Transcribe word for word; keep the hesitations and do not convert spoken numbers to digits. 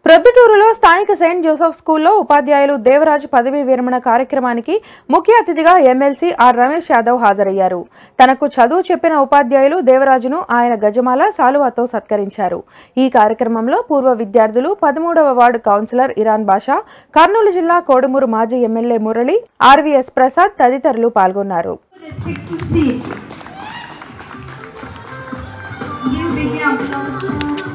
ప్రొద్దుటూరులో స్థానిక Saint Joseph స్కూల్లో ఉపాధ్యాయులు దేవరాజు పదవీ విరమణ కార్యక్రమానికి ముఖ్య అతిథిగా ఎమ్మెల్సీ ఆర్ రమేష్ యాదవ్ హాజరయ్యారు. తనకు చదువు చెప్పిన ఉపాధ్యాయులు దేవరాజును ఆయన గజమాల సాలువాతో సత్కరించారు. ఈ కార్యక్రమంలో పూర్వ విద్యార్థులు, పదమూడవ వార్డు కౌన్సిలర్ ఇరాన్ బాషా, కర్నూలు జిల్లా కోడుమూరు మాజీ ఎమ్మెల్యే మురళి, ఆర్వీఎస్ ప్రసాద్ తదితరులు పాల్గొన్నారు. Give big applause.